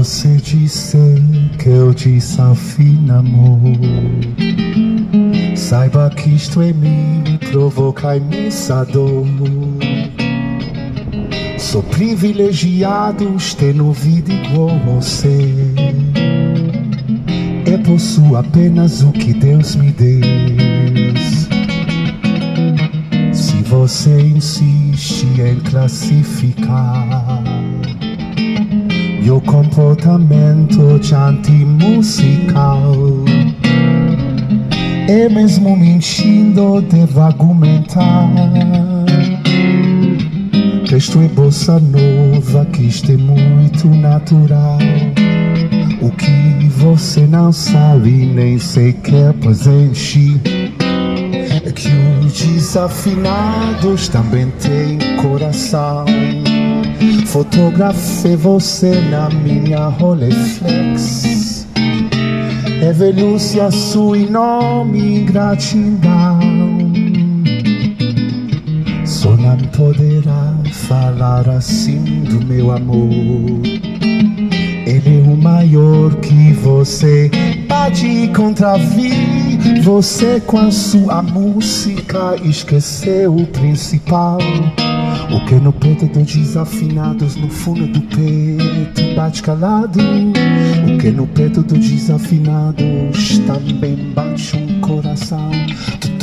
você disser que eu desafio amor, saiba que isto em mim me provoca imensa dor. Sou privilegiado, tendo vida igual você. Eu possuo apenas o que Deus me deu. Se você insiste em classificar meu comportamento de anti-musical, é mesmo mentindo, devo argumentar que isto é bossa nova, que isto é muito natural. O que você não sabe, nem sequer presente, é que os desafinados também têm coração. Fotografei você na minha Rolleiflex, revelo-se a sua enorme ingratidão. Só não poderá falar assim do meu amor. Ele é o maior que você pode contravir. Você com a sua música esqueceu o principal. O que no peito dos desafinados, no fundo do peito bate calado. O que no peito dos desafinados também bate um coração.